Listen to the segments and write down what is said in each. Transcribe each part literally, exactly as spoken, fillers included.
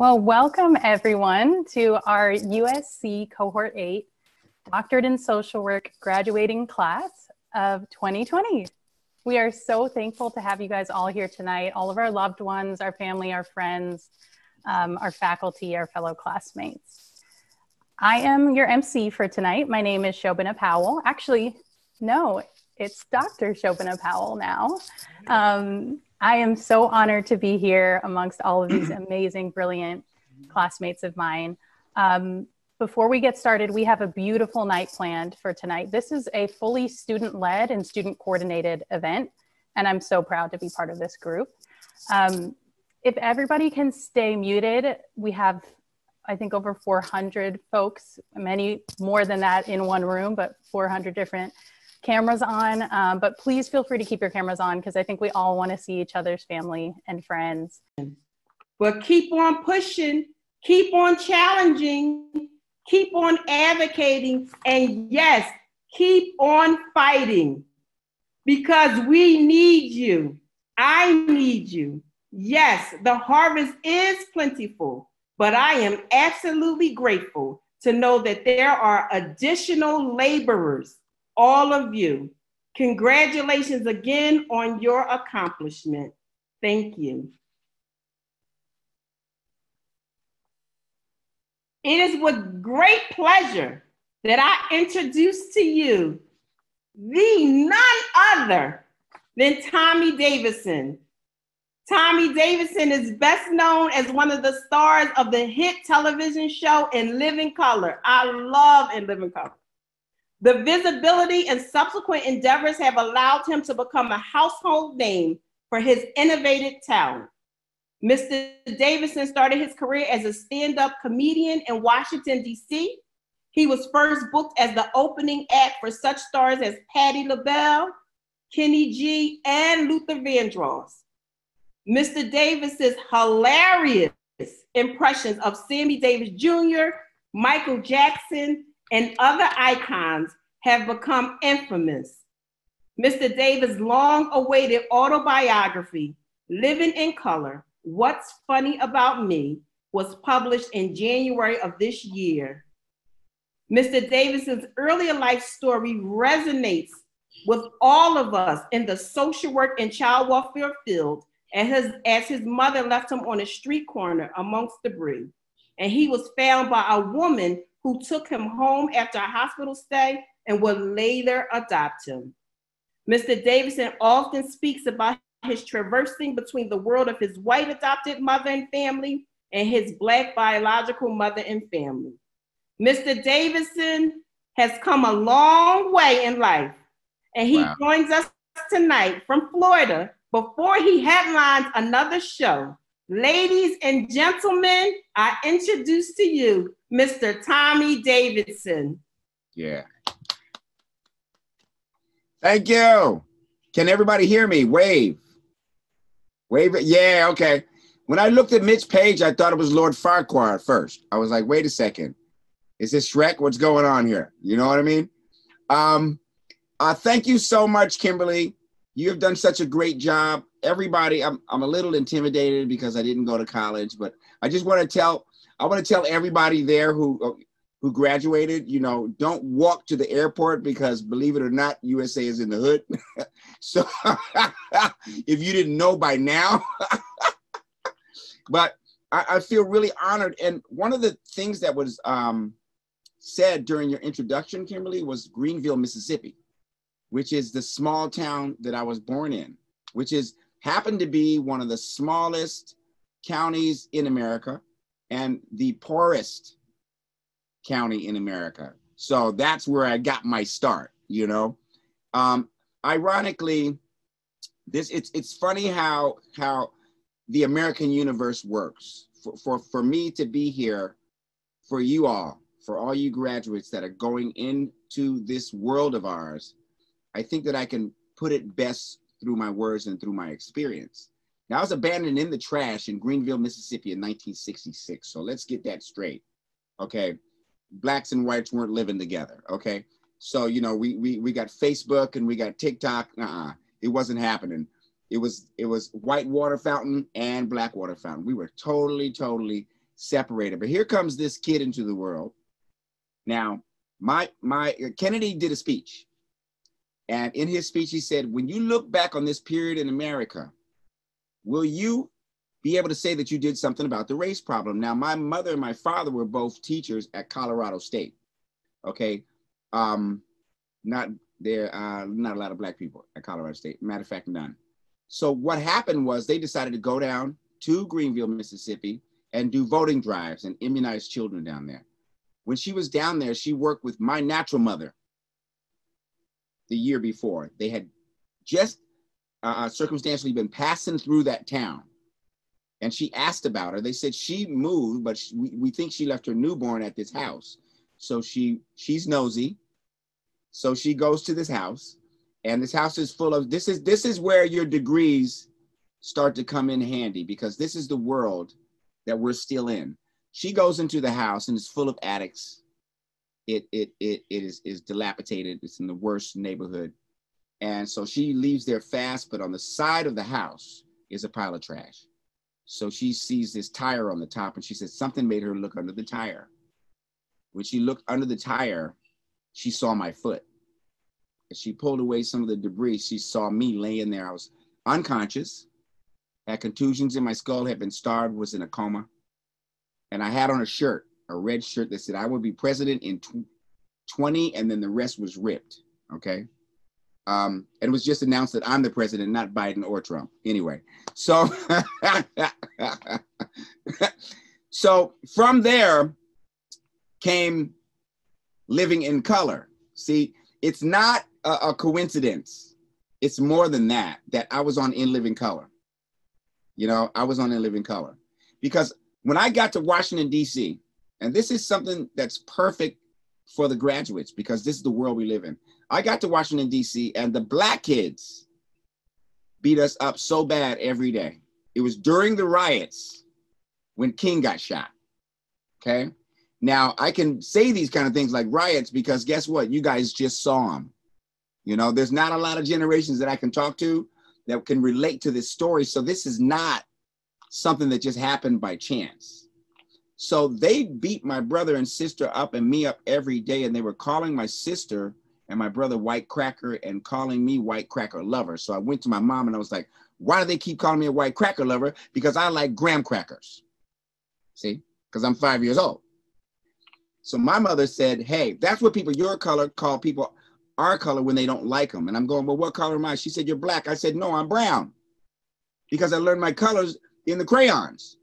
Well, welcome everyone to our U S C Cohort eight Doctorate in Social Work graduating class of twenty twenty. We are so thankful to have you guys all here tonight, all of our loved ones, our family, our friends, um, our faculty, our fellow classmates. I am your M C for tonight. My name is Shayanna Powell. Actually, no, it's Doctor Shayanna Powell now. Um, I am so honored to be here amongst all of these amazing, brilliant classmates of mine. Um, before we get started, we have a beautiful night planned for tonight. This is a fully student-led and student-coordinated event, and I'm so proud to be part of this group. Um, if everybody can stay muted, we have, I think, over four hundred folks, many more than that in one room, but four hundred different cameras on, um, but please feel free to keep your cameras on because I think we all want to see each other's family and friends. But keep on pushing, keep on challenging, keep on advocating, and yes, keep on fighting because we need you. I need you. Yes, the harvest is plentiful, but I am absolutely grateful to know that there are additional laborers. All of you, congratulations again on your accomplishment. Thank you. It is with great pleasure that I introduce to you the none other than Tommy Davidson. Tommy Davidson is best known as one of the stars of the hit television show In Living Color. I love In Living Color. The visibility and subsequent endeavors have allowed him to become a household name for his innovative talent. Mister Davidson started his career as a stand-up comedian in Washington, D C. He was first booked as the opening act for such stars as Patti LaBelle, Kenny G, and Luther Vandross. Mister Davidson's hilarious impressions of Sammy Davis Junior, Michael Jackson, and other icons have become infamous. Mister Davis' long-awaited autobiography, Living in Color, What's Funny About Me, was published in January of this year. Mister Davidson's earlier life story resonates with all of us in the social work and child welfare field as his, as his mother left him on a street corner amongst debris. And he was found by a woman who took him home after a hospital stay and would later adopt him. Mister Davidson often speaks about his traversing between the world of his white adopted mother and family and his Black biological mother and family. Mister Davidson has come a long way in life, and he wow. joins us tonight from Florida before he headlines another show. Ladies and gentlemen, I introduce to you Mister Tommy Davidson. Yeah. Thank you. Can everybody hear me? Wave. Wave it. Yeah, okay. When I looked at Mitch's page, I thought it was Lord Farquhar at first. I was like, wait a second. Is this Shrek? What's going on here? You know what I mean? Um, uh, thank you so much, Kimberly. You have done such a great job. Everybody, I'm, I'm a little intimidated because I didn't go to college, but I just want to tell, I want to tell everybody there who, who graduated, you know, don't walk to the airport because believe it or not, U S A is in the hood. So if you didn't know by now, but I, I feel really honored. And one of the things that was um, said during your introduction, Kimberly, was Greenville, Mississippi, which is the small town that I was born in, which is happened to be one of the smallest counties in America and the poorest county in America. So that's where I got my start, you know. Um, ironically, this it's it's funny how how the American universe works. For, for, for me to be here, for you all, for all you graduates that are going into this world of ours, I think that I can put it best through my words and through my experience. Now, I was abandoned in the trash in Greenville, Mississippi in nineteen sixty-six. So let's get that straight, okay? Blacks and whites weren't living together, okay? So, you know, we we we got Facebook and we got TikTok. Uh-uh, it wasn't happening. It was it was white water fountain and black water fountain. We were totally, totally separated. But here comes this kid into the world. Now, my my Kennedy did a speech. And in his speech, he said, when you look back on this period in America, will you be able to say that you did something about the race problem? Now, my mother and my father were both teachers at Colorado State. Okay. Um, not there, uh, not a lot of black people at Colorado State. Matter of fact, none. So what happened was they decided to go down to Greenville, Mississippi, and do voting drives and immunize children down there. When she was down there, she worked with my natural mother the year before. They had just uh, circumstantially been passing through that town. And she asked about her. They said she moved, but she, we, we think she left her newborn at this house. So she she's nosy. So she goes to this house, and this house is full of, this is, this is where your degrees start to come in handy, because this is the world that we're still in. She goes into the house and it's full of addicts. It, it, it, it is, is dilapidated. It's in the worst neighborhood. And so she leaves there fast, but on the side of the house is a pile of trash. So she sees this tire on the top, and she says something made her look under the tire. When she looked under the tire, she saw my foot. As she pulled away some of the debris, she saw me laying there. I was unconscious, had contusions in my skull, had been starved, was in a coma. And I had on a shirt, a red shirt that said, I will be president in twenty, and then the rest was ripped, okay? Um, and it was just announced that I'm the president, not Biden or Trump. Anyway, so, so from there came living in color. See, it's not a, a coincidence. It's more than that, that I was on In Living Color. You know, I was on In Living Color. Because when I got to Washington, D C, and this is something that's perfect for the graduates, because this is the world we live in. I got to Washington, D C, and the black kids beat us up so bad every day. It was during the riots when King got shot, okay? Now, I can say these kind of things like riots because guess what? You guys just saw them. You know, there's not a lot of generations that I can talk to that can relate to this story. So this is not something that just happened by chance. So they beat my brother and sister up and me up every day. And they were calling my sister and my brother white cracker and calling me white cracker lover. So I went to my mom and I was like, why do they keep calling me a white cracker lover? Because I like graham crackers. See, because I'm five years old. So my mother said, hey, that's what people your color call people our color when they don't like them. And I'm going, well, what color am I? She said, you're black. I said, no, I'm brown. Because I learned my colors in the crayons,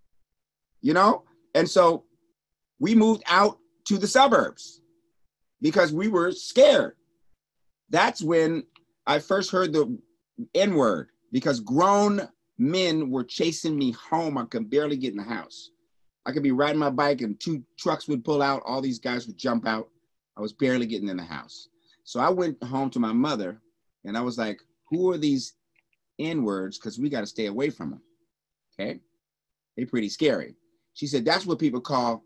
you know? And so we moved out to the suburbs because we were scared. That's when I first heard the N word, because grown men were chasing me home. I could barely get in the house. I could be riding my bike and two trucks would pull out. All these guys would jump out. I was barely getting in the house. So I went home to my mother and I was like, who are these N-words? Because we got to stay away from them. Okay. They're pretty scary. She said, that's what people call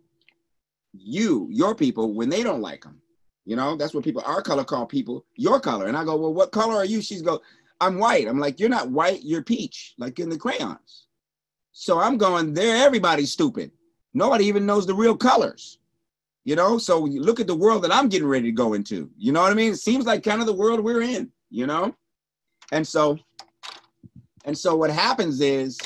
you, your people, when they don't like them. You know, that's what people, our color call people your color. And I go, well, what color are you? She's go, I'm white. I'm like, you're not white, you're peach, like in the crayons. So I'm going, there, everybody's stupid. Nobody even knows the real colors. You know, so you look at the world that I'm getting ready to go into. You know what I mean? It seems like kind of the world we're in, you know? And so, and so what happens is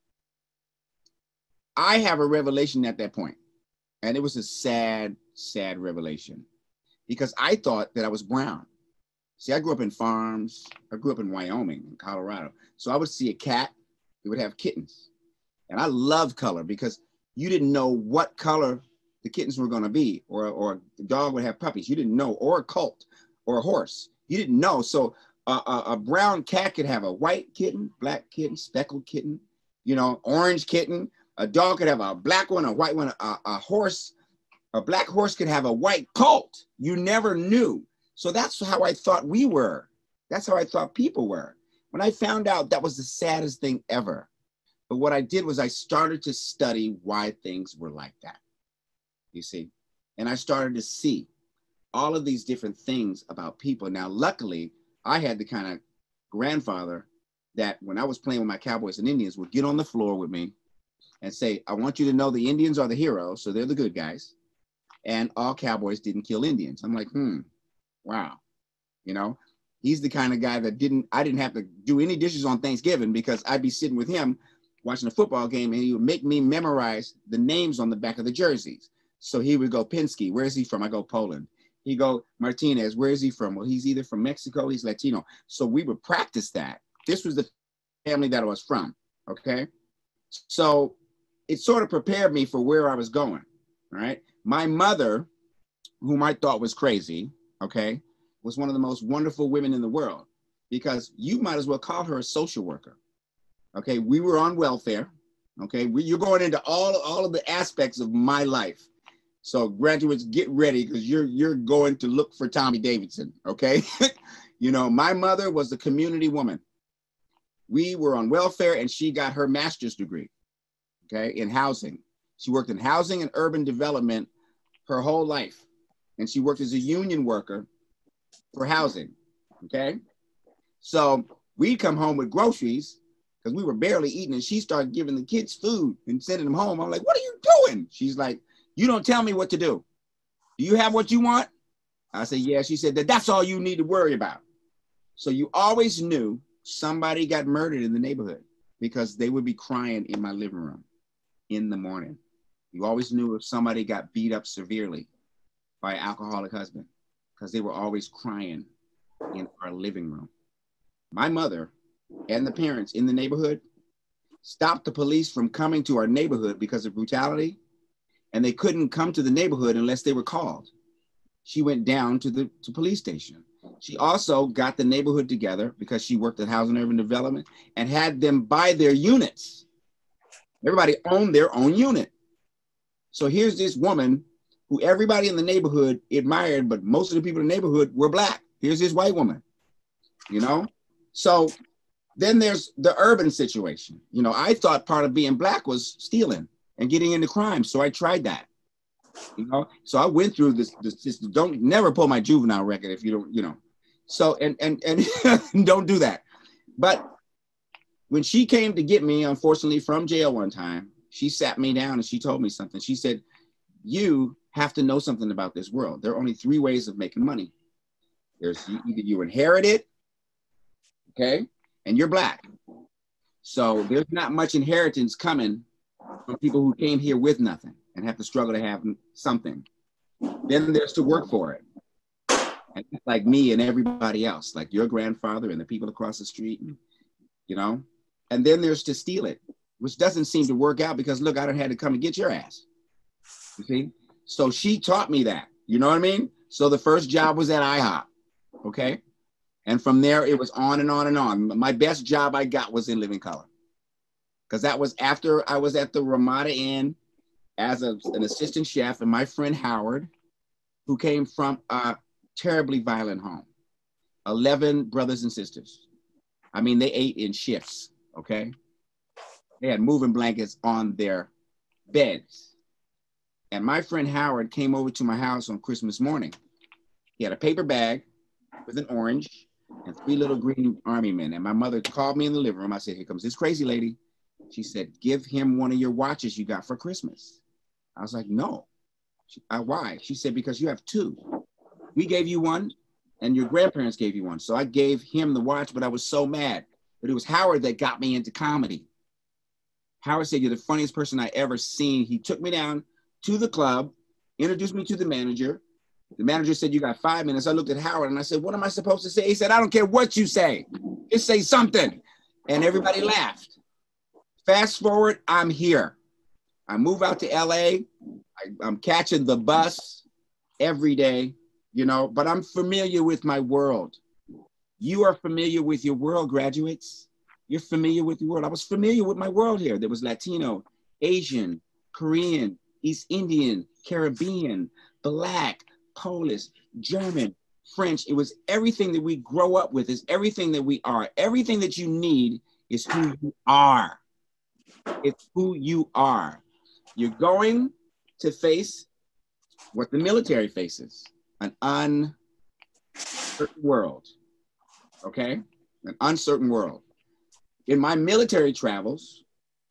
I have a revelation at that point. And it was a sad, sad revelation because I thought that I was brown. See, I grew up in farms. I grew up in Wyoming, in Colorado. So I would see a cat, it would have kittens. And I love color because you didn't know what color the kittens were going to be, or, or the dog would have puppies. You didn't know, or a colt, or a horse. You didn't know. So uh, a, a brown cat could have a white kitten, black kitten, speckled kitten, you know, orange kitten. A dog could have a black one, a white one, a, a horse. A black horse could have a white colt. You never knew. So that's how I thought we were. That's how I thought people were. When I found out, that was the saddest thing ever. But what I did was I started to study why things were like that. You see, and I started to see all of these different things about people. Now, luckily, I had the kind of grandfather that when I was playing with my Cowboys and Indians would get on the floor with me and say, I want you to know the Indians are the heroes, so they're the good guys, and all cowboys didn't kill Indians. I'm like, hmm, wow. You know, he's the kind of guy that didn't, I didn't have to do any dishes on Thanksgiving because I'd be sitting with him watching a football game and he would make me memorize the names on the back of the jerseys. So he would go, Pinsky, where is he from? I go, Poland. He go, Martinez, where is he from? Well, he's either from Mexico, he's Latino. So we would practice that. This was the family that I was from, okay? So it sort of prepared me for where I was going, right? My mother, whom I thought was crazy, okay, was one of the most wonderful women in the world because you might as well call her a social worker, okay? We were on welfare, okay? We, you're going into all, all of the aspects of my life. So graduates, get ready because you're you're going to look for Tommy Davidson, okay? You know, my mother was a community woman. We were on welfare and she got her master's degree, okay, in housing. She worked in housing and urban development her whole life. And she worked as a union worker for housing, okay? So we'd come home with groceries because we were barely eating and she started giving the kids food and sending them home. I'm like, what are you doing? She's like, you don't tell me what to do. Do you have what you want? I said, yeah. She said that that's all you need to worry about. So you always knew somebody got murdered in the neighborhood because they would be crying in my living room in the morning. You always knew if somebody got beat up severely by an alcoholic husband because they were always crying in our living room. My mother and the parents in the neighborhood stopped the police from coming to our neighborhood because of brutality. And they couldn't come to the neighborhood unless they were called. She went down to the to police station. She also got the neighborhood together because she worked at Housing and Urban Development and had them buy their units. Everybody owned their own unit. So here's this woman who everybody in the neighborhood admired, but most of the people in the neighborhood were Black. Here's this white woman, you know? So then there's the urban situation. You know, I thought part of being Black was stealing and getting into crime. So I tried that, you know? So I went through this, this, this don't never pull my juvenile record if you don't, you know? So, and, and, and don't do that. But when she came to get me, unfortunately from jail one time, she sat me down and she told me something. She said, you have to know something about this world. There are only three ways of making money. There's either you inherit it, okay? And you're Black. So there's not much inheritance coming from people who came here with nothing and have to struggle to have something. Then there's to work for it. And like me and everybody else, like your grandfather and the people across the street, and, you know? And then there's to steal it, which doesn't seem to work out because look, I done had to come and get your ass, you see? So she taught me that, you know what I mean? So the first job was at IHOP, okay? And from there, it was on and on and on. My best job I got was in Living Color. Because that was after I was at the Ramada Inn as a, an assistant chef, and my friend Howard, who came from a terribly violent home, eleven brothers and sisters. I mean, they ate in shifts, okay? They had moving blankets on their beds. And my friend Howard came over to my house on Christmas morning. He had a paper bag with an orange and three little green army men. And my mother called me in the living room. I said, here comes this crazy lady. She said, give him one of your watches you got for Christmas. I was like, no. She, I, why? She said, because you have two. We gave you one and your grandparents gave you one. So I gave him the watch, but I was so mad. But it was Howard that got me into comedy. Howard said, you're the funniest person I ever seen. He took me down to the club, introduced me to the manager. The manager said, you got five minutes. I looked at Howard and I said, what am I supposed to say? He said, I don't care what you say. Just say something. And everybody laughed. Fast forward, I'm here. I move out to L A. I, I'm catching the bus every day, you know, but I'm familiar with my world. You are familiar with your world, graduates. You're familiar with your world. I was familiar with my world here. There was Latino, Asian, Korean, East Indian, Caribbean, Black, Polish, German, French. It was everything that we grow up with. It's everything that we are. Everything that you need is who you are. It's who you are. You're going to face what the military faces, an uncertain world, okay? An uncertain world. In my military travels,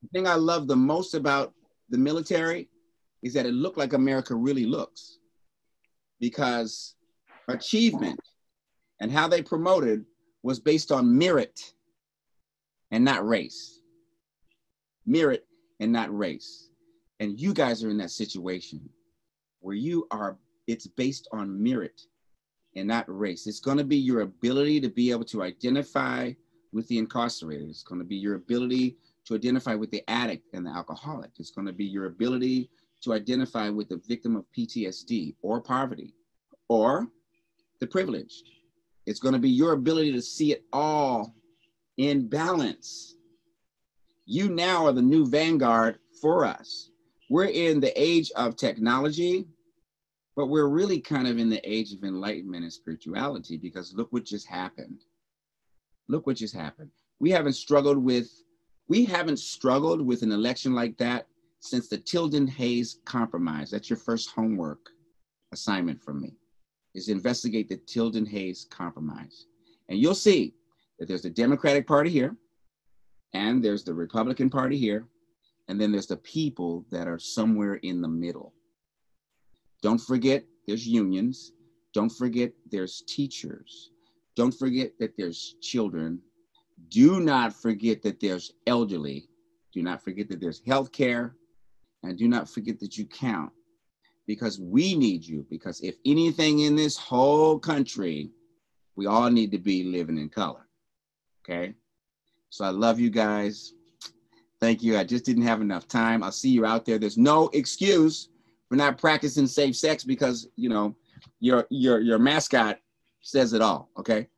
The thing I love the most about the military is that it looked like America really looks, because achievement and how they promoted was based on merit and not race. Merit and not race. And you guys are in that situation where you are, it's based on merit and not race. It's going to be your ability to be able to identify with the incarcerated. It's going to be your ability to identify with the addict and the alcoholic. It's going to be your ability to identify with the victim of P T S D or poverty or the privileged. It's going to be your ability to see it all in balance. You now are the new vanguard for us. We're in the age of technology, but we're really kind of in the age of enlightenment and spirituality, because look what just happened. Look what just happened. We haven't struggled with, we haven't struggled with an election like that since the Tilden-Hayes Compromise. That's your first homework assignment from me, is investigate the Tilden-Hayes Compromise. And you'll see that there's the Democratic Party here, and there's the Republican Party here, and then there's the people that are somewhere in the middle. Don't forget there's unions. Don't forget there's teachers. Don't forget that there's children. Do not forget that there's elderly. Do not forget that there's healthcare. And do not forget that you count, because we need you. Because if anything in this whole country, we all need to be living in color. Okay? So I love you guys. Thank you. I just didn't have enough time. I'll see you out there. There's no excuse for not practicing safe sex, because, you know, your your your mascot says it all. Okay?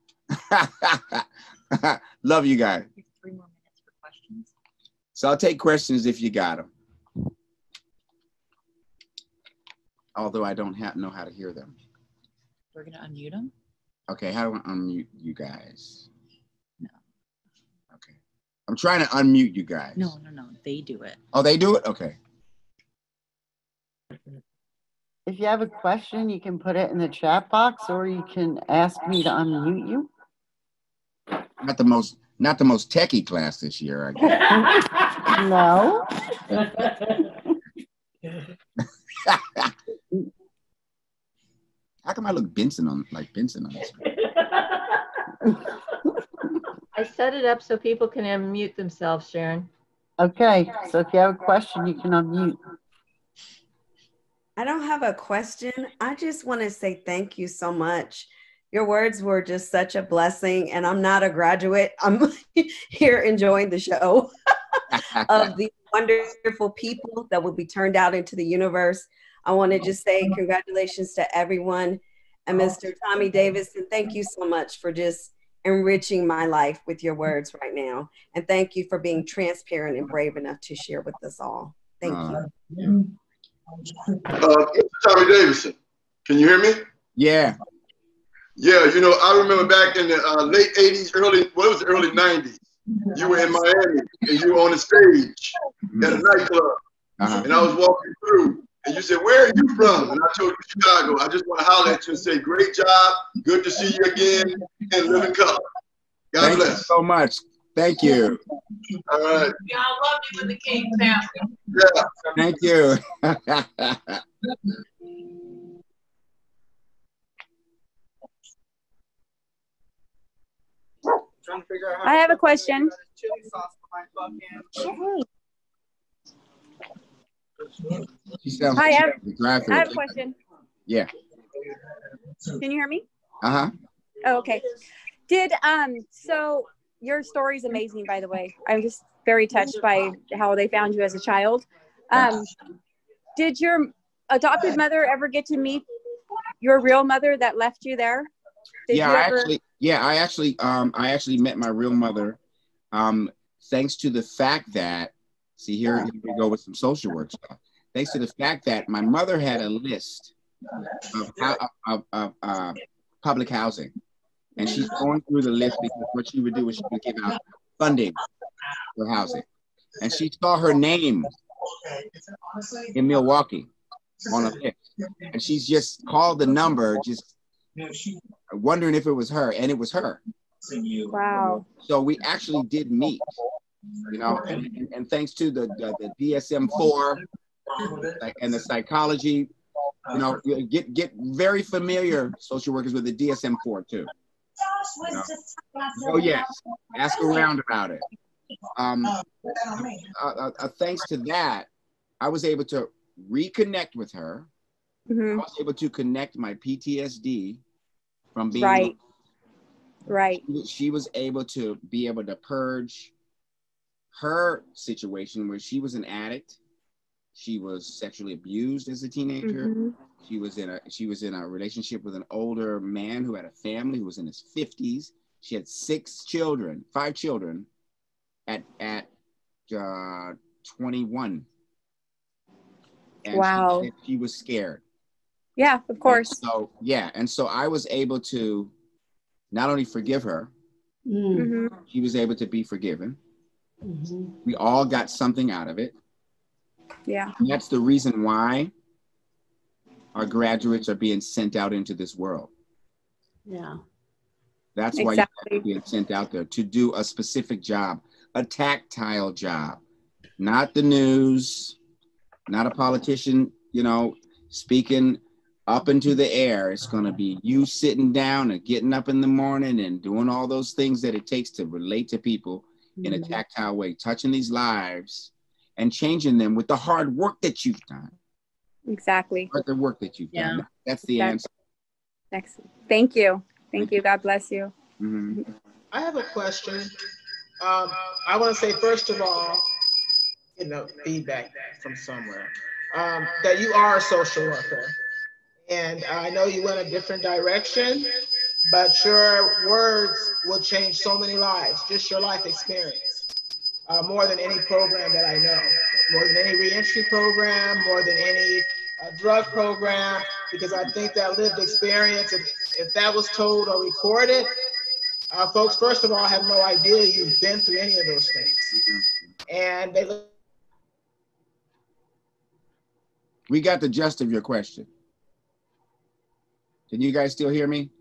Love you guys. Three more minutes for questions. So I'll take questions if you got them. Although I don't have, know how to hear them. We're going to unmute them. Okay, how do I unmute you guys? No. Okay. I'm trying to unmute you guys. No, no, no. They do it. Oh, they do it? Okay. If you have a question, you can put it in the chat box, or you can ask me to unmute you. Not the most, not the most techie class this year, I guess. No. How come I look Benson on like Benson on this screen? I set it up so people can unmute themselves, Sharon. Okay, so if you have a question, you can unmute. I don't have a question. I just want to say thank you so much. Your words were just such a blessing, and I'm not a graduate. I'm here enjoying the show of the wonderful people that will be turned out into the universe. I want to just say congratulations to everyone. And Mister Tommy Davidson, thank you so much for just enriching my life with your words right now. And thank you for being transparent and brave enough to share with us all. Thank Uh, you. Uh, Tommy Davidson, can you hear me? Yeah. Yeah, you know, I remember back in the uh, late eighties, early, well, it was the early nineties. You were in Miami and you were on the stage at a nightclub. Uh-huh. And I was walking through and you said, "Where are you from?" And I told you Chicago. I just want to holler at you and say, great job. Good to see you again and live in color. God Thank bless. you so much. Thank you. All right. Yeah, I love you in the King family. Yeah. Thank you. I have a question. She sounds Hi, I have, drive I have a question. Yeah. Can you hear me? Uh-huh. Oh, okay. Did um so your story's amazing, by the way. I'm just very touched by how they found you as a child. Um, did your adopted mother ever get to meet your real mother that left you there? Did yeah, you I ever... actually, yeah, I actually, um, I actually met my real mother, um, thanks to the fact that, see here, here we go with some social work stuff. Thanks to the fact that my mother had a list of, of, of, of uh, public housing, and she's going through the list because what she would do is she would give out funding for housing, and she saw her name in Milwaukee on a list, and she's just called the number, just wondering if it was her, and it was her. Wow. So we actually did meet, You know, and, and, and thanks to the, the, the D S M four and the psychology, you know, get get very familiar, social workers, with the D S M four too. You know? Oh yes, ask around about it. Um, uh, uh, uh, thanks to that, I was able to reconnect with her. Mm-hmm. I was able to connect my P T S D from being right. Right. She, she was able to be able to purge her situation where she was an addict. She was sexually abused as a teenager. Mm-hmm. She was in a she was in a relationship with an older man who had a family, who was in his fifties. She had six children, five children at at uh, twenty-one. And wow. She, she was scared. Yeah, of course. And so yeah, and so I was able to not only forgive her, mm-hmm. she was able to be forgiven. Mm-hmm. We all got something out of it. Yeah. And that's the reason why our graduates are being sent out into this world. Yeah. That's exactly. why you're being sent out there to do a specific job, a tactile job, not the news, not a politician, you know, speaking up into the air. It's going to be you sitting down and getting up in the morning and doing all those things that it takes to relate to people in a tactile way, touching these lives and changing them with the hard work that you've done. Exactly. The work that you've yeah. done. That's the exactly. answer. Excellent. Thank you. Thank you. God bless you. Mm-hmm. I have a question. Um, I want to say, first of all, you know, feedback from somewhere, um, that you are a social worker. And I know you went a different direction, but your words will change so many lives, just your life experience, uh, more than any program that I know, more than any reentry program, more than any uh, drug program, because I think that lived experience, if, if that was told or recorded, uh, folks, first of all, have no idea you've been through any of those things. Mm-hmm. And they look. We got the gist of your question. Can you guys still hear me?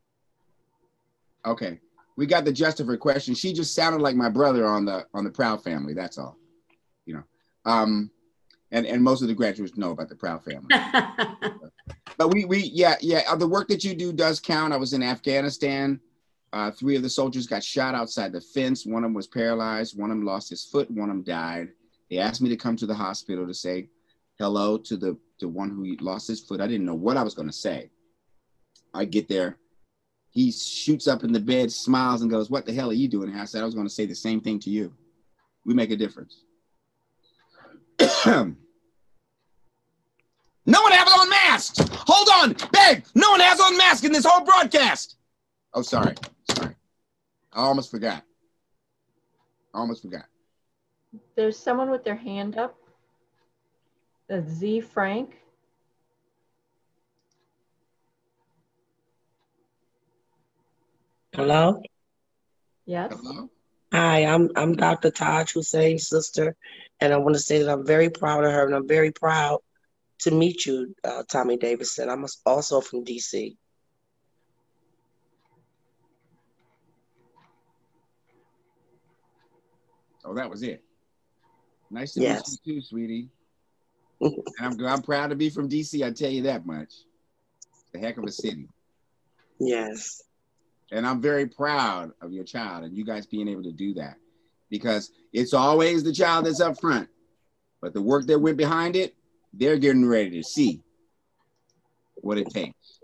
Okay, we got the gist of her question. She just sounded like my brother on the on the Proud Family. That's all, you know. Um, and and most of the graduates know about the Proud Family. But we we yeah yeah the work that you do does count. I was in Afghanistan. Uh, three of the soldiers got shot outside the fence. One of them was paralyzed. One of them lost his foot. One of them died. They asked me to come to the hospital to say hello to the to one who lost his foot. I didn't know what I was going to say. I get there. He shoots up in the bed, smiles, and goes, "What the hell are you doing?" And I said, "I was going to say the same thing to you. We make a difference." No one has on masks. Hold on, babe. No one has on masks in this whole broadcast. Oh, sorry. Sorry. I almost forgot. I almost forgot. There's someone with their hand up. That's Z Frank. Hello? Yes. Hello? Hi, I'm I'm Doctor Taj Hussein's sister, and I want to say that I'm very proud of her, and I'm very proud to meet you, uh, Tommy Davidson. I'm also from D C. Oh, that was it. Nice to Yes. meet you too, sweetie. And I'm, I'm proud to be from D C, I tell you that much. It's a heck of a city. Yes. And I'm very proud of your child and you guys being able to do that, because it's always the child that's up front, but the work that went behind it, they're getting ready to see what it takes.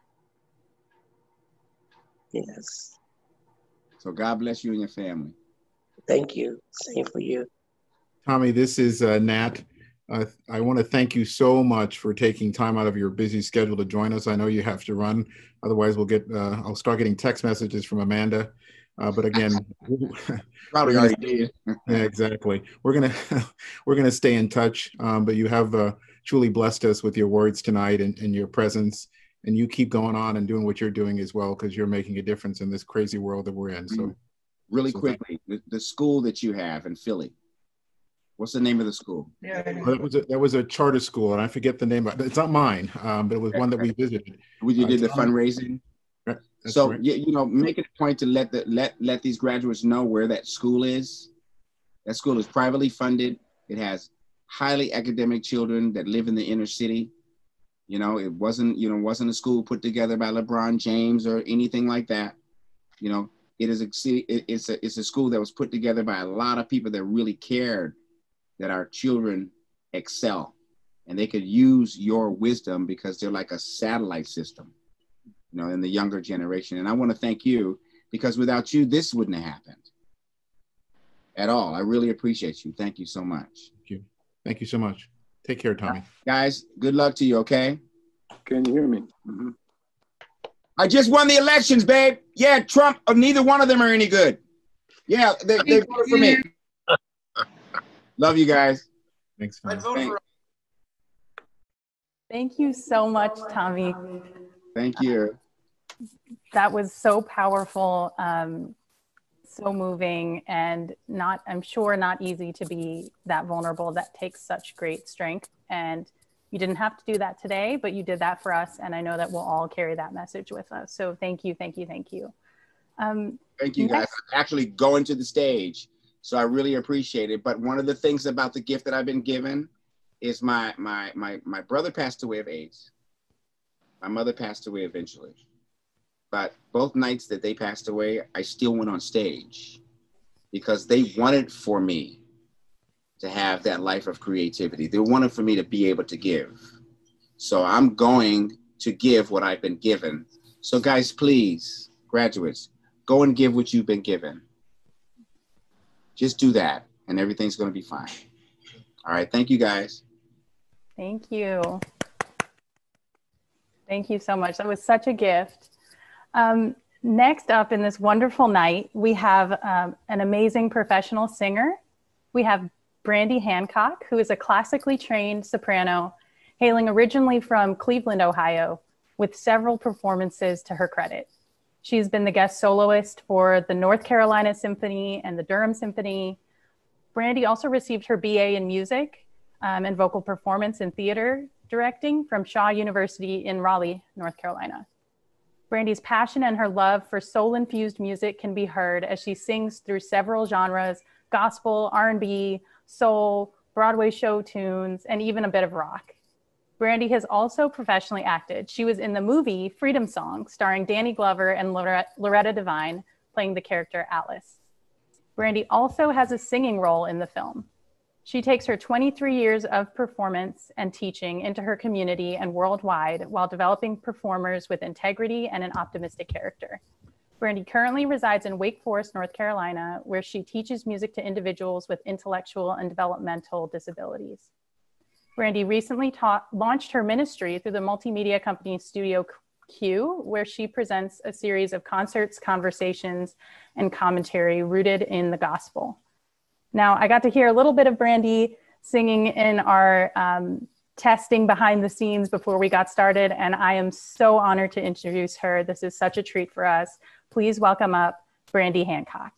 Yes. So God bless you and your family. Thank you. Same for you. Tommy, this is uh, Nat. Uh, I want to thank you so much for taking time out of your busy schedule to join us. I know you have to run. Otherwise, we'll get, uh, I'll start getting text messages from Amanda. Uh, but again, probably already did. Yeah, exactly. We're gonna we're gonna stay in touch. Um, but you have uh, truly blessed us with your words tonight and, and your presence. And you keep going on and doing what you're doing as well, because you're making a difference in this crazy world that we're in. So, really so quickly, the, the school that you have in Philly. What's the name of the school? Yeah. Well, that was a, that was a charter school, and I forget the name. It's not mine, um, but it was one that we visited. We did uh, the fundraising. That's so right. you, you know, make it a point to let the let let these graduates know where that school is, That school is privately funded. It has highly academic children that live in the inner city. You know, it wasn't, you know, wasn't a school put together by LeBron James or anything like that. You know, it is a city, it, it's a, it's a school that was put together by a lot of people that really cared that our children excel, and they could use your wisdom because they're like a satellite system, you know, in the younger generation. And I want to thank you, because without you, this wouldn't have happened at all. I really appreciate you. Thank you so much. Thank you. Thank you so much. Take care, Tommy. Guys, good luck to you, okay? Can you hear me? Mm-hmm. I just won the elections, babe. Yeah, Trump, or neither one of them are any good. Yeah, they, they voted for me. Love you guys. Thanks, Thanks. Thank you so much, Tommy. Thank you. That was so powerful, um, so moving, and not, I'm sure, not easy to be that vulnerable. That takes such great strength. And you didn't have to do that today, but you did that for us. And I know that we'll all carry that message with us. So thank you, thank you, thank you. Um, thank you, guys. next- I'm actually going to the stage, so I really appreciate it. But one of the things about the gift that I've been given is my my my my brother passed away of AIDS. My mother passed away eventually. But both nights that they passed away, I still went on stage because they wanted for me to have that life of creativity. They wanted for me to be able to give. So I'm going to give what I've been given. So guys, please, graduates, go and give what you've been given. Just do that and everything's going to be fine. All right, thank you guys. Thank you. Thank you so much. That was such a gift. Um, next up in this wonderful night, we have um, an amazing professional singer. We have Brandi Hancock, who is a classically trained soprano, hailing originally from Cleveland, Ohio, with several performances to her credit. She's been the guest soloist for the North Carolina Symphony and the Durham Symphony. Brandi also received her B A in music um, and vocal performance in theater directing from Shaw University in Raleigh, North Carolina. Brandi's passion and her love for soul-infused music can be heard as she sings through several genres: gospel, R and B, soul, Broadway show tunes, and even a bit of rock. Brandi has also professionally acted. She was in the movie Freedom Song, starring Danny Glover and Loretta Devine, playing the character Alice. Brandi also has a singing role in the film. She takes her twenty-three years of performance and teaching into her community and worldwide while developing performers with integrity and an optimistic character. Brandi currently resides in Wake Forest, North Carolina, where she teaches music to individuals with intellectual and developmental disabilities. Brandi recently taught, launched her ministry through the multimedia company Studio Q, where she presents a series of concerts, conversations, and commentary rooted in the gospel. Now, I got to hear a little bit of Brandi singing in our um, testing behind the scenes before we got started, and I am so honored to introduce her. This is such a treat for us. Please welcome up Brandi Hancock.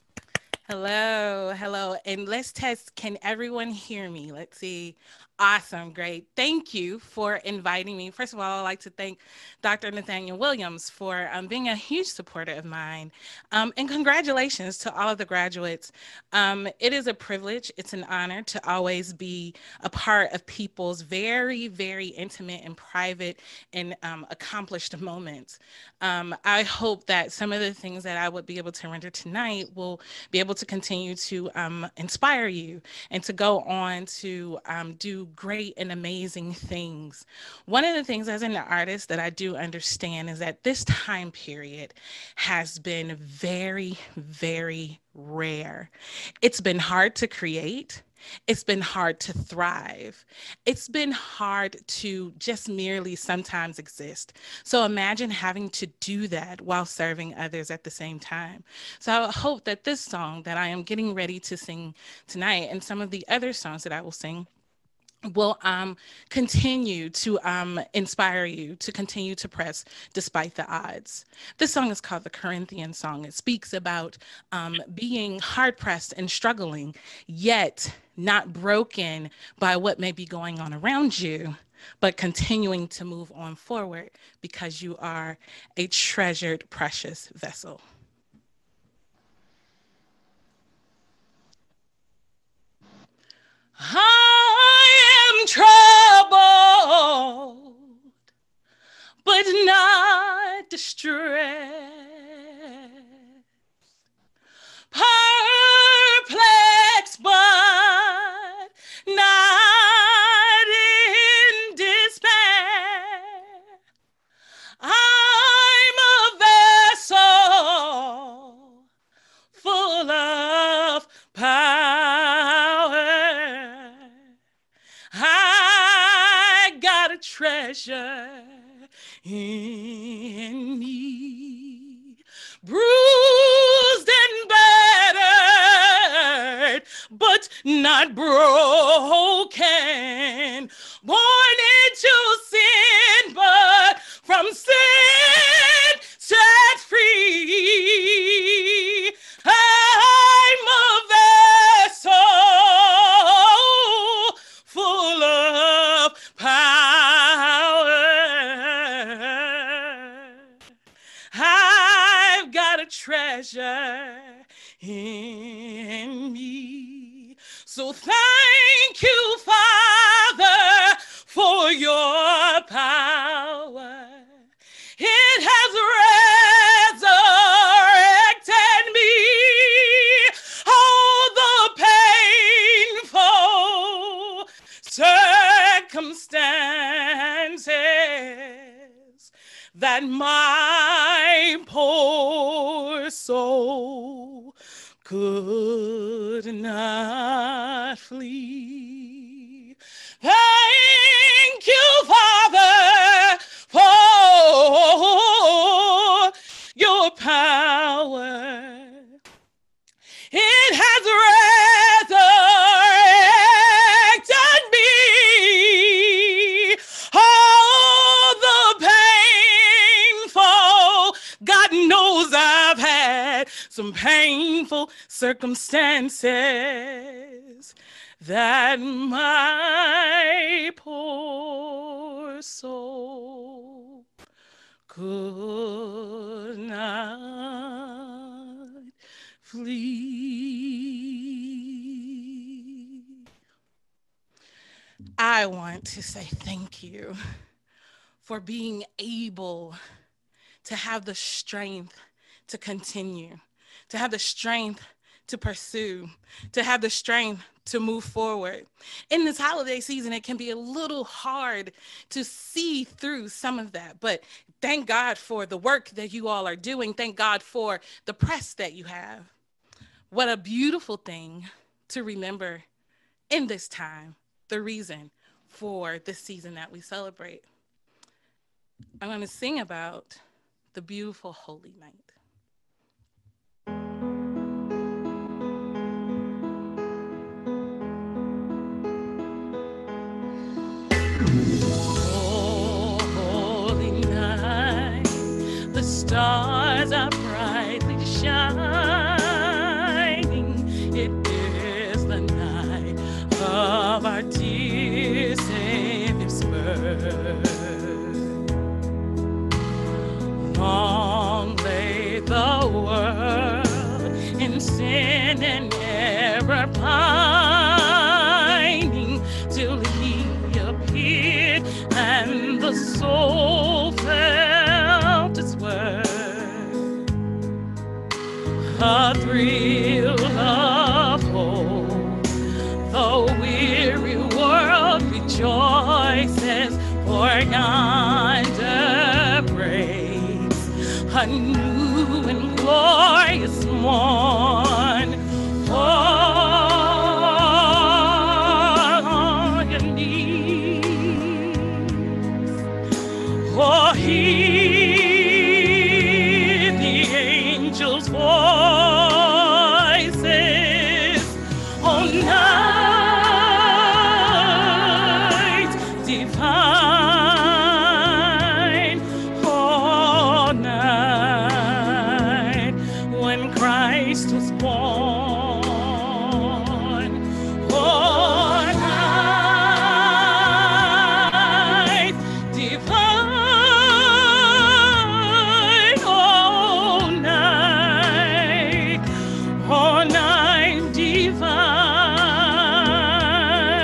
Hello, hello, and let's test, can everyone hear me? Let's see. Awesome, great. Thank you for inviting me. First of all, I'd like to thank Doctor Nathaniel Williams for um, being a huge supporter of mine. Um, and congratulations to all of the graduates. Um, it is a privilege, it's an honor to always be a part of people's very, very intimate and private and um, accomplished moments. Um, I hope that some of the things that I would be able to render tonight will be able to continue to um, inspire you and to go on to um, do great and amazing things. One of the things as an artist that I do understand is that this time period has been very, very rare. It's been hard to create. It's been hard to thrive. It's been hard to just merely sometimes exist. So imagine having to do that while serving others at the same time. So I hope that this song that I am getting ready to sing tonight and some of the other songs that I will sing will um, continue to um, inspire you to continue to press despite the odds. This song is called the Corinthian Song. It speaks about um, being hard-pressed and struggling, yet not broken by what may be going on around you, but continuing to move on forward because you are a treasured, precious vessel. I am troubled, but not distressed. Perplexed, but not in despair. I'm a vessel full of power. I got a treasure in me, bruised and battered, but not broken, born into sin, but from sin set free. I'm a vessel full of power. I've got a treasure in me. So thank you, Father, for your power. It has resurrected me. All the painful circumstances that my poor soul could not flee. Thank you, Father, for your power. It has resurrected me. All the painful, God knows I've had some painful circumstances that my poor soul could not flee. I want to say thank you for being able to have the strength to continue, to have the strength to pursue, to have the strength to move forward. In this holiday season, it can be a little hard to see through some of that, but thank God for the work that you all are doing. Thank God for the press that you have. What a beautiful thing to remember in this time, the reason for this season that we celebrate. I'm going to sing about the beautiful Holy Night. The stars are brightly shining. It is the night of our dear Savior's birth. Long lay the world in sin and error pining, till he appeared and the soul felt its worth. A thrill of hope, the weary world rejoices, for yonder breaks a new and glorious morn. Fall on your knees, for hear the angels' voices on night divine, all night when Christ was born. All night divine, all night, all night divine.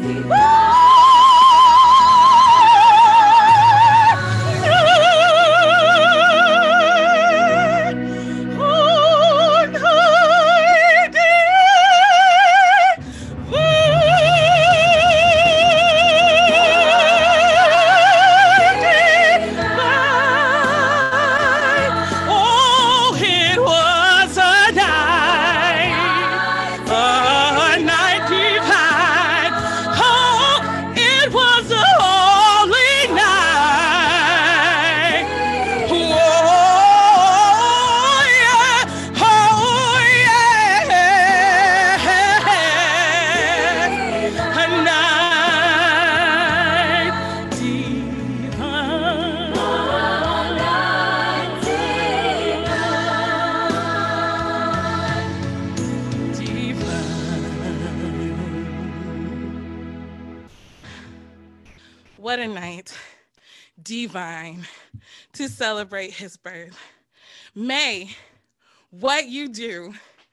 What a night, divine, to celebrate his birth. May what you do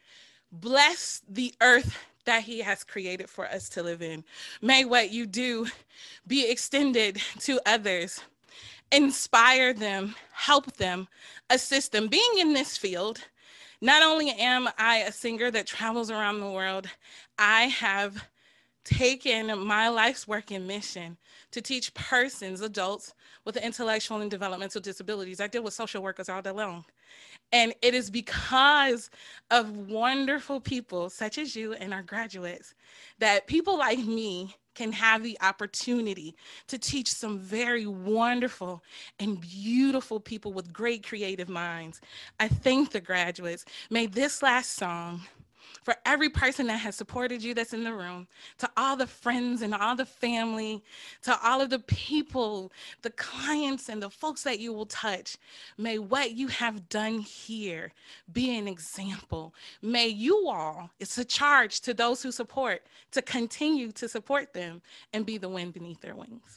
bless the earth that he has created for us to live in. May what you do be extended to others, inspire them, help them, assist them. Being in this field, not only am I a singer that travels around the world, I have taken my life's work and mission to teach persons, adults with intellectual and developmental disabilities. I deal with social workers all day long. And it is because of wonderful people such as you and our graduates that people like me can have the opportunity to teach some very wonderful and beautiful people with great creative minds. I thank the graduates. May this last song, for every person that has supported you that's in the room, to all the friends and all the family, to all of the people, the clients and the folks that you will touch, may what you have done here be an example. May you all, it's a charge to those who support, to continue to support them and be the wind beneath their wings.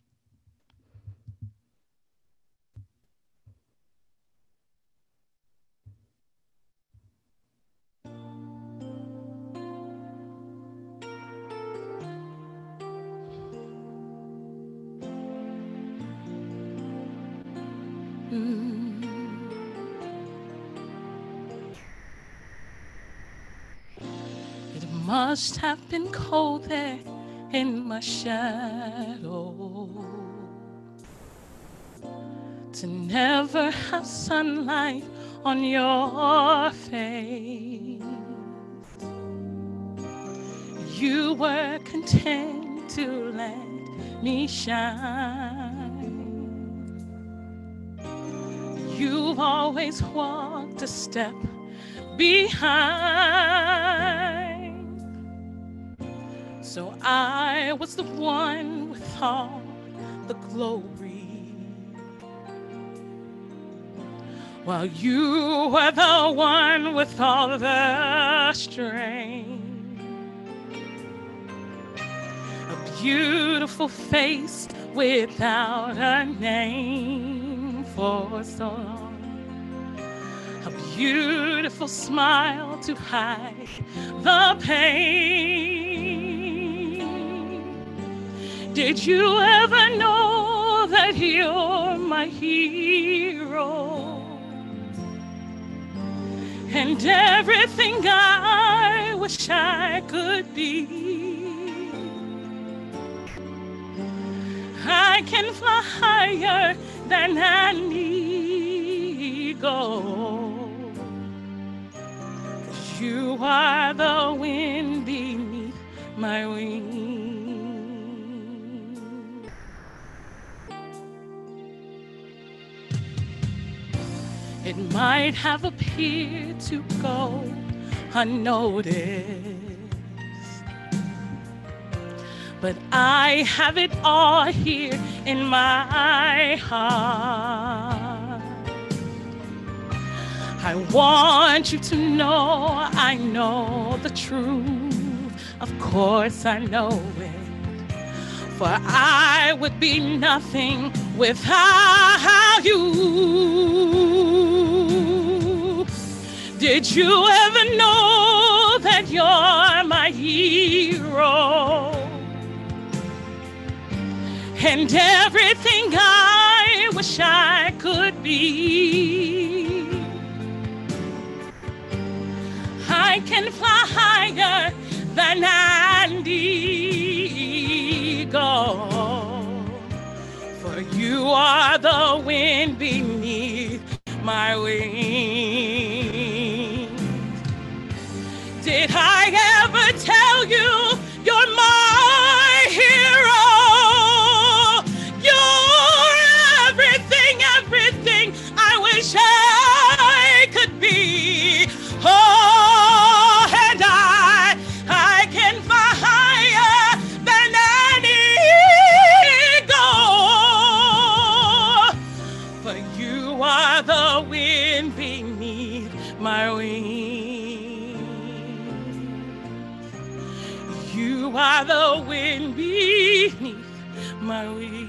It must have been cold there in my shadow to never have sunlight on your face. You were content to let me shine. You've always walked a step behind. So I was the one with all the glory, while you were the one with all the strength. A beautiful face without a name for so long. A beautiful smile to hide the pain. Did you ever know that you're my hero? And everything I wish I could be. I can fly higher than an eagle, 'cause you are the wind beneath my wings. It might have appeared to go unnoticed, but I have it all here in my heart. I want you to know I know the truth. Of course I know it, for I would be nothing without you. Did you ever know that you're my hero? and everything I wish I could be. I can fly higher than an eagle, for you are the wind beneath my wings. Did I ever tell you you're my hero? You're everything, everything I wish I could be. Oh, and I, I can fly higher than an eagle, for you are the wind beneath my wings. You are the wind beneath my wings.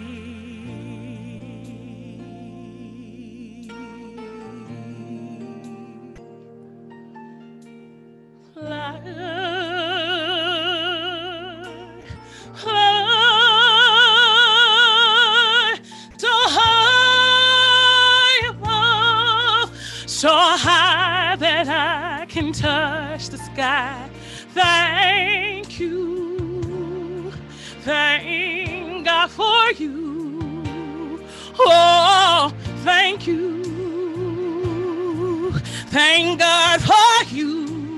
Fly, fly, so high above, so high that I can touch the sky. Thank you, thank God for you. Oh, thank you, thank God for you.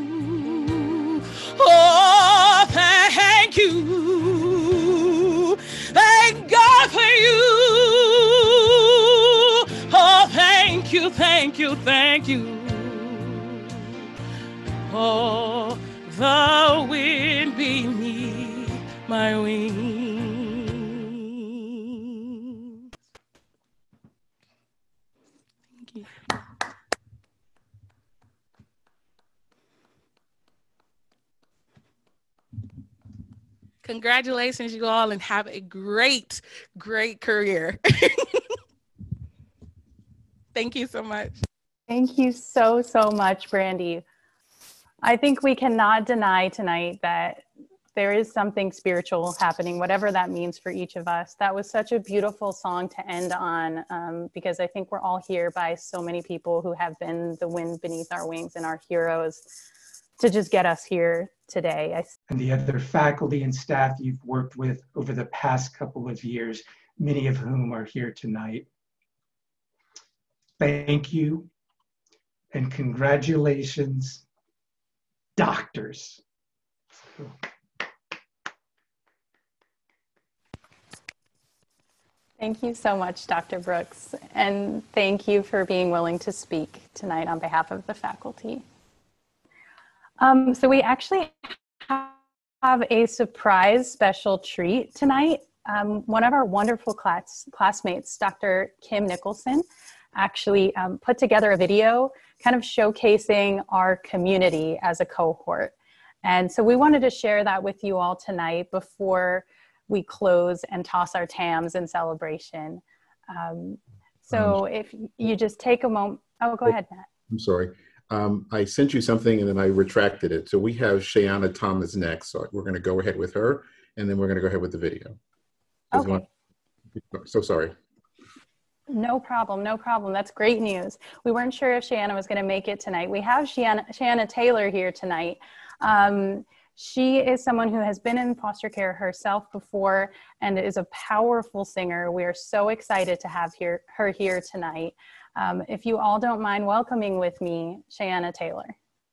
Oh, thank you, thank God for you. Oh, thank you, thank you, thank you. Oh, the wind beneath my wings. Thank you. Congratulations, you all, and have a great, great career. Thank you so much. Thank you so, so much, Brandi. I think we cannot deny tonight that there is something spiritual happening, whatever that means for each of us. That was such a beautiful song to end on, um, because I think we're all here by so many people who have been the wind beneath our wings and our heroes to just get us here today. I and the other faculty and staff you've worked with over the past couple of years, many of whom are here tonight. Thank you and congratulations, doctors. Thank you so much, Doctor Brooks, and thank you for being willing to speak tonight on behalf of the faculty. Um, so we actually have a surprise special treat tonight. Um, one of our wonderful class, classmates, Doctor Kim Nicholson, actually um, put together a video kind of showcasing our community as a cohort. And so we wanted to share that with you all tonight before we close and toss our tams in celebration. Um, so um, if you just take a moment, oh, go ahead, Matt. I'm sorry. Um, I sent you something and then I retracted it. So we have Shayanna Thomas next. So we're going to go ahead with her and then we're going to go ahead with the video. Okay. Want... So sorry. No problem, no problem. That's great news. We weren't sure if Shayanna was going to make it tonight. We have Shayanna, Shayanna Taylor here tonight. Um, she is someone who has been in foster care herself before and is a powerful singer. We are so excited to have here, her here tonight. Um, if you all don't mind welcoming with me, Shayanna Taylor.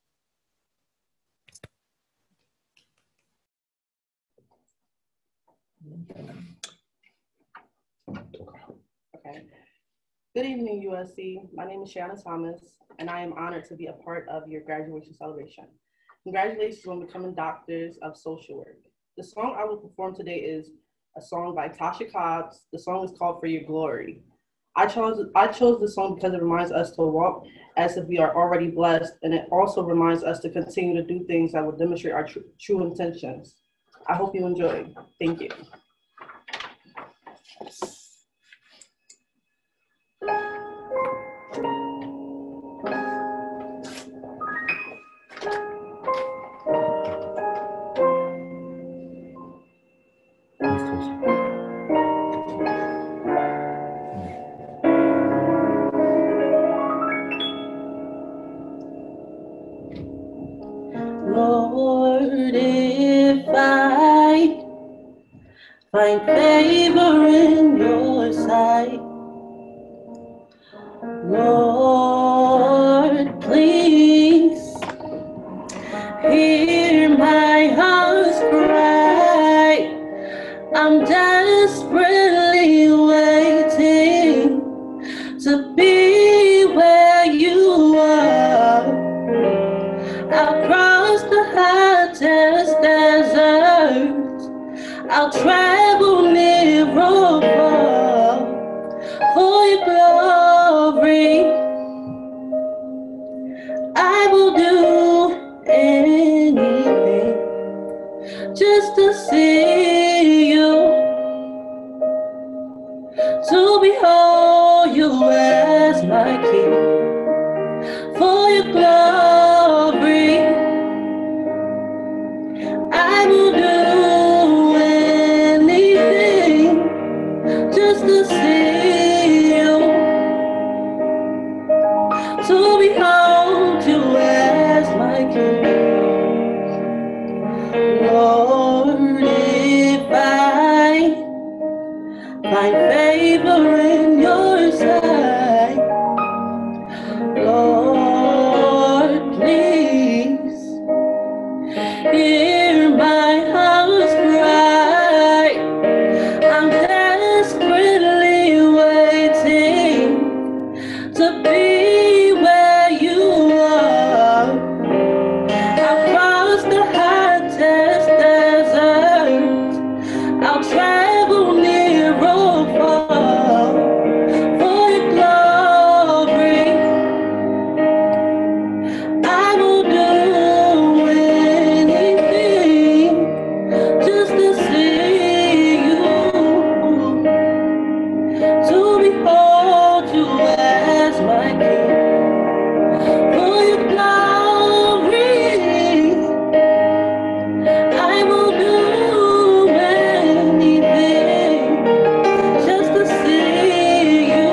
Okay. Good evening, U S C. My name is Shayanna Thomas, and I am honored to be a part of your graduation celebration. Congratulations on becoming doctors of social work. The song I will perform today is a song by Tasha Cobbs. The song is called For Your Glory. I chose, I chose this song because it reminds us to walk as if we are already blessed, and it also reminds us to continue to do things that will demonstrate our tr true intentions. I hope you enjoy. Thank you. find favor in your sight. Lord, please hear my heart's cry. I'm desperately waiting to be where you are. I'll cross the hottest desert. I'll travel near or far for your glory. I will do anything just to see you, to behold you as my King. For your glory, I will do anything just to see you, to behold you as my King. Lord, if I find favor in your sight, Lord, please hear my heart's cry. I'm desperately waiting to be where you are. I'll cross the hottest desert. I'll travel near or far for your glory. I will do anything just to see you, to behold you as my King. For your glory, I will do anything just to see you,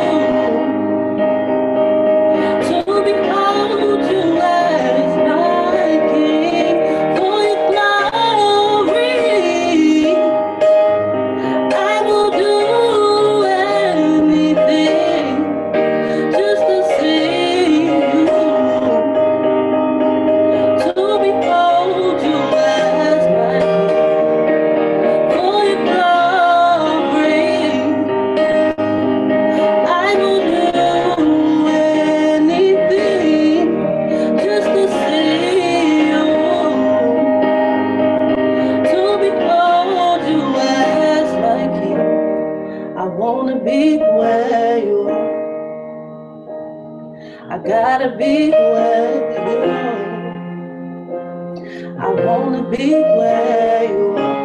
to behold you as my King. For your glory, I will do anything just to see you, to behold you as my King. For your glory, I will do anything just to see you, to behold you as my King. I wanna be where you are. I gotta be where you are. I wanna be where you are.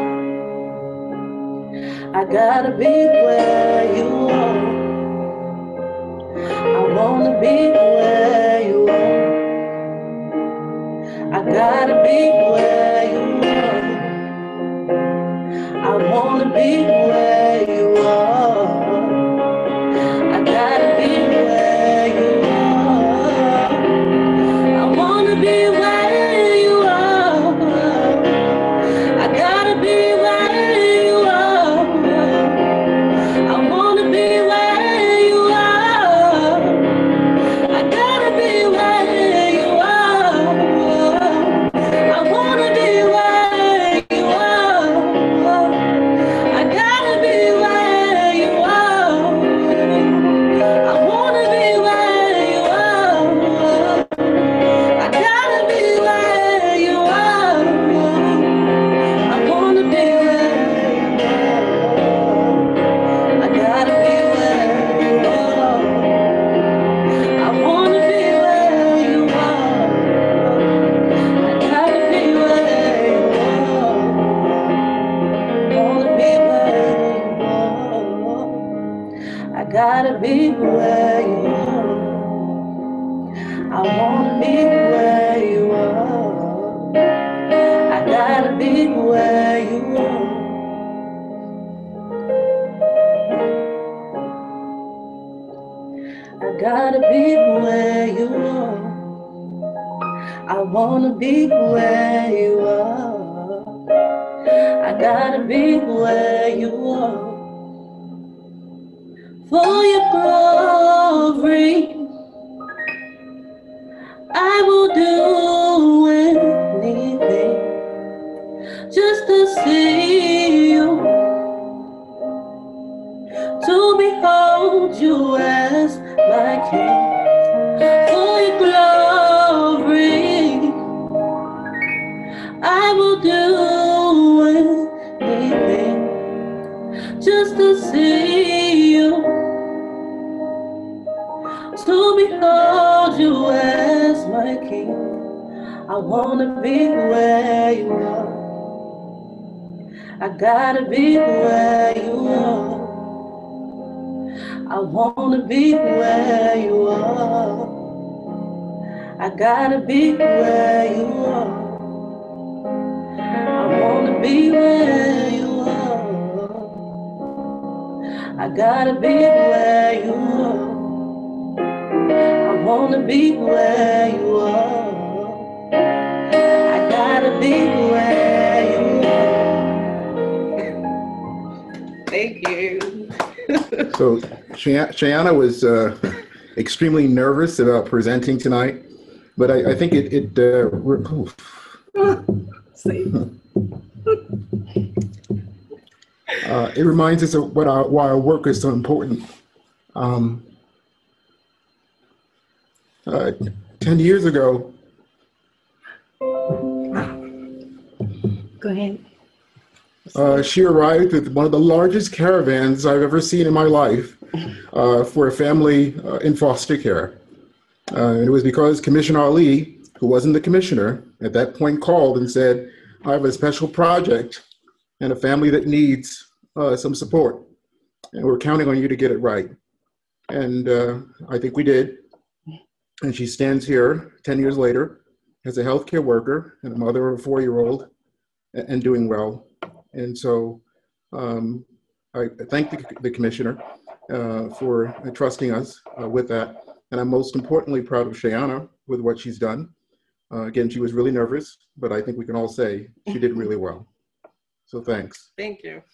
I gotta be where you are. I wanna be where you are. I gotta be where you are. I wanna be where you are. I gotta be where you are. I wanna be where you are. I gotta be where you are. I wanna be where you are. I gotta be where you are. I wanna be where you are. I gotta be where you are. I wanna be where you are. I gotta be where you are. I wanna be where you are. I gotta be where you are. I wanna be where you are. I gotta be where you are. Wanna be where you are. I gotta be where you are. I wanna be where you are. I gotta be where you are. I gotta be where you are. I wanna be where you are. I gotta be where you are for your glory. I will do anything just to see you, to behold you as my King. For your glory, I will do anything just to see you, to behold you as my King. I wanna be where you are. I gotta be where you are. I wanna be where you are. I gotta be where you are. I wanna be where you are. I gotta be where you are. I wanna be where you are. I gotta be where you are. Thank you. So Shayanna was uh, extremely nervous about presenting tonight, but I, I think it, it uh, uh, it reminds us of what our, why our work is so important. Um, uh, ten years ago. Go ahead. Uh, she arrived with one of the largest caravans I've ever seen in my life uh, for a family uh, in foster care. Uh, and it was because Commissioner Ali, who wasn't the commissioner, at that point called and said, I have a special project and a family that needs uh, some support. And we're counting on you to get it right. And uh, I think we did. And she stands here ten years later as a healthcare worker and a mother of a four-year-old and doing well. And so um, I thank the, the commissioner uh, for trusting us uh, with that. And I'm most importantly proud of Shayanna with what she's done. Uh, again, she was really nervous, but I think we can all say she did really well. So thanks. Thank you.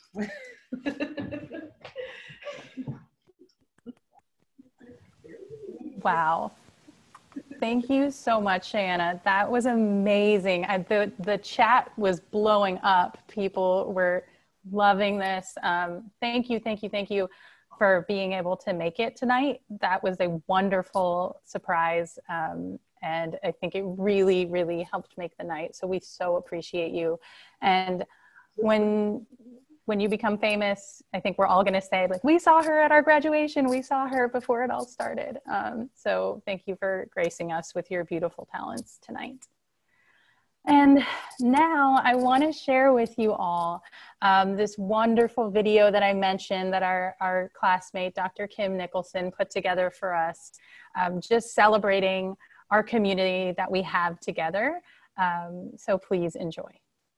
Wow. Thank you so much, Shayanna. That was amazing. I, the, the chat was blowing up. People were loving this. Um, thank you, thank you, thank you for being able to make it tonight. That was a wonderful surprise. Um, and I think it really, really helped make the night. So we so appreciate you. And when when you become famous, I think we're all gonna say, like, we saw her at our graduation, we saw her before it all started. Um, so thank you for gracing us with your beautiful talents tonight. And now I wanna share with you all um, this wonderful video that I mentioned that our, our classmate, Doctor Kim Nicholson, put together for us, um, just celebrating our community that we have together. Um, so please enjoy.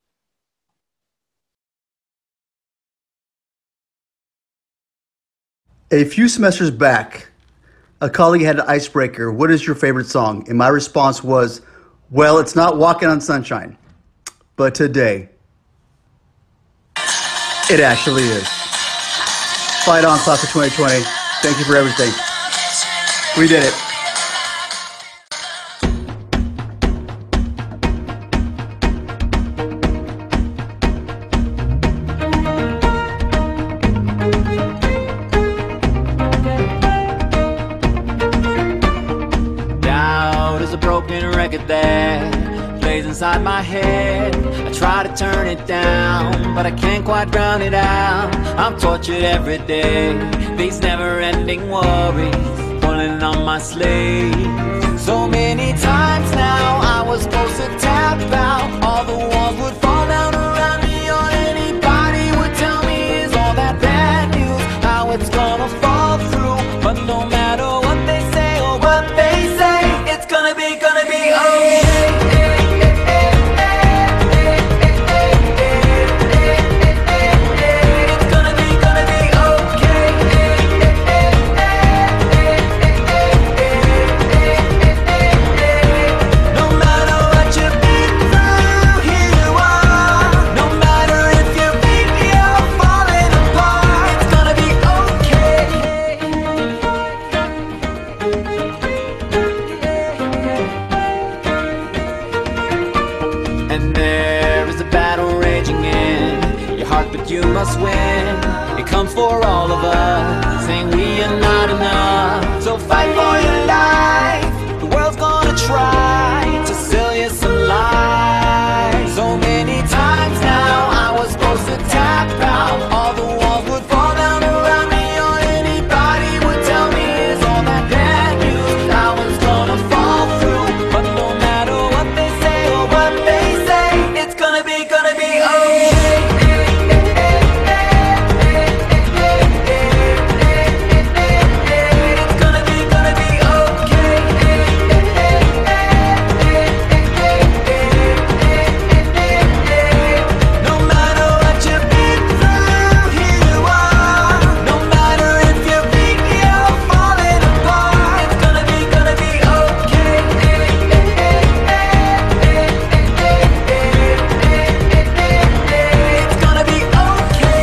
A few semesters back, a colleague had an icebreaker, what is your favorite song? And my response was, well, it's not Walking on Sunshine. But today, it actually is. Fight on, class of twenty twenty. Thank you for everything. We did it. That plays inside my head. I try to turn it down, but I can't quite drown it out. I'm tortured every day, these never-ending worries pulling on my sleeve. So many times now I was supposed to tap out, all the walls would fall down around me, or anybody would tell me is all that bad news, how it's gonna fall through. But no matter what they say or what they say, it's gonna be, gonna be okay. No matter what you've been through, here you are. It comes for all of us, saying we are not enough. So fight for your life. The world's gonna try to sell you some lies. So many times now I was supposed to tap out. All the walls would fall down around me, or anybody would tell me it's all that bad news. I was gonna fall through, but no matter what they say or what they say, it's gonna be, gonna be okay. It's gonna be, gonna be okay. No matter what you've been through, here you are. No matter if you think you're falling apart, it's gonna be, gonna be okay. It's gonna be okay.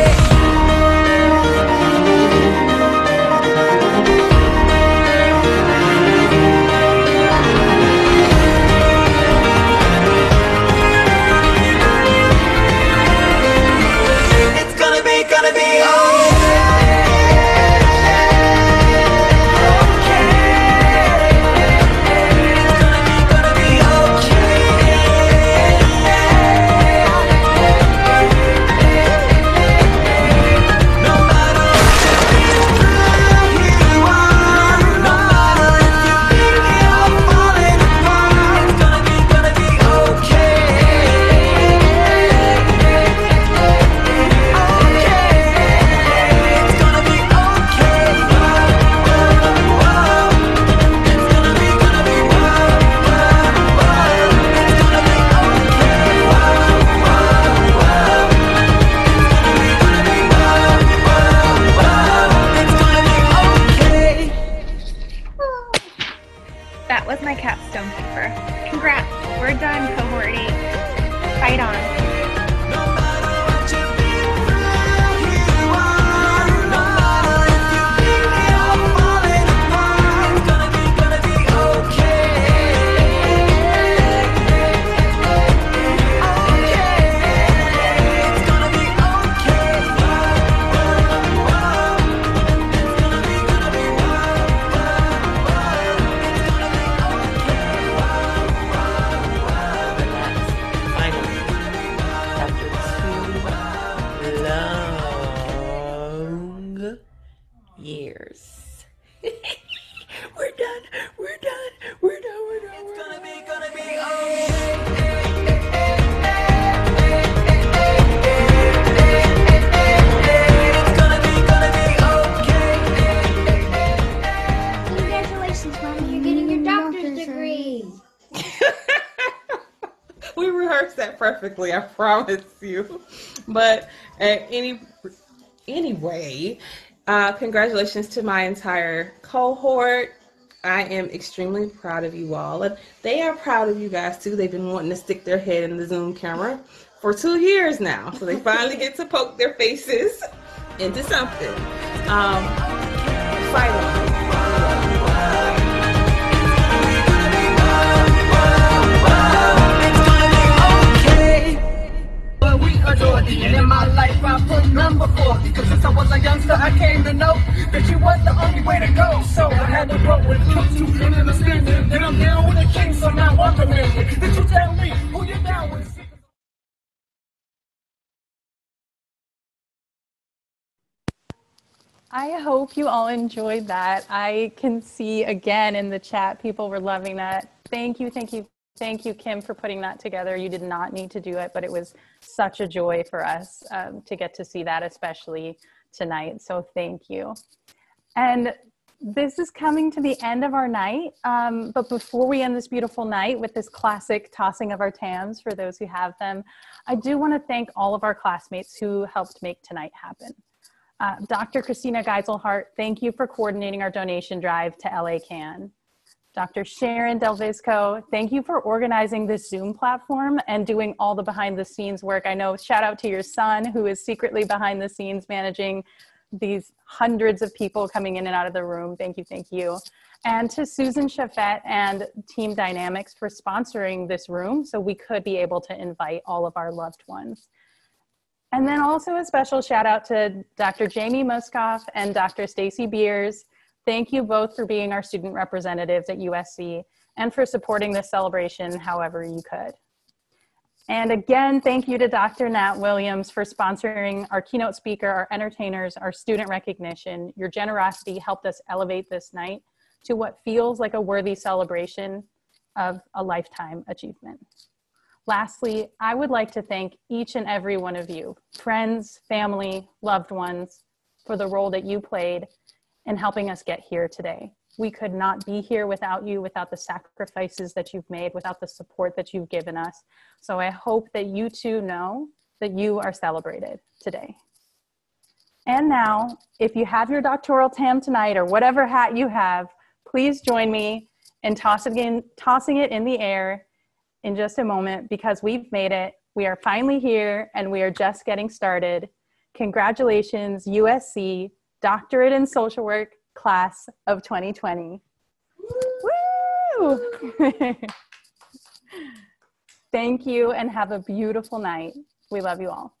It's gonna be, gonna be That was my capstone paper. Congrats, we're done, cohort eight. Fight on. Years. We're done. We're done. We're done. We're done. It's gonna be, gonna be okay. It's gonna be, gonna be okay. Congratulations, Mommy, you're getting your doctor's degree. We rehearsed that perfectly, I promise you. But uh, any anyway, uh, congratulations to my entire cohort. I am extremely proud of you all, and they are proud of you guys too. They've been wanting to stick their head in the Zoom camera for two years now, so they finally get to poke their faces into something. Um, fight on. Adore thee, and in my life I put number four. Cause since I was a youngster I came to know that you was the only way to go. So I had to grow with you to and understanding that I'm down with the king, so now I'm demanding that you tell me who you're down with. I hope you all enjoyed that. I can see again in the chat, people were loving that. Thank you, thank you, thank you, Kim, for putting that together. You did not need to do it, but it was such a joy for us um, to get to see that, especially tonight. So thank you. And this is coming to the end of our night. Um, but before we end this beautiful night with this classic tossing of our tams for those who have them, I do want to thank all of our classmates who helped make tonight happen. Uh, Doctor Christina Geiselhart, thank you for coordinating our donation drive to L A CAN. Doctor Sharon Delvisco, thank you for organizing this Zoom platform and doing all the behind the scenes work. I know, shout out to your son who is secretly behind the scenes managing these hundreds of people coming in and out of the room. Thank you, thank you. And to Susan Chaffett and Team Dynamics for sponsoring this room so we could be able to invite all of our loved ones. And then also a special shout out to Doctor Jamie Muskoff and Doctor Stacy Beers. Thank you both for being our student representatives at U S C and for supporting this celebration however you could. And again, thank you to Doctor Nat Williams for sponsoring our keynote speaker, our entertainers, our student recognition. Your generosity helped us elevate this night to what feels like a worthy celebration of a lifetime achievement. Lastly, I would like to thank each and every one of you, friends, family, loved ones, for the role that you played in helping us get here today. We could not be here without you, without the sacrifices that you've made, without the support that you've given us. So I hope that you too know that you are celebrated today. And now, if you have your doctoral tam tonight or whatever hat you have, please join me in tossing, in, tossing it in the air in just a moment, because we've made it. We are finally here and we are just getting started. Congratulations, U S C Doctorate in Social Work Class of twenty twenty. Woo! Thank you and have a beautiful night. We love you all.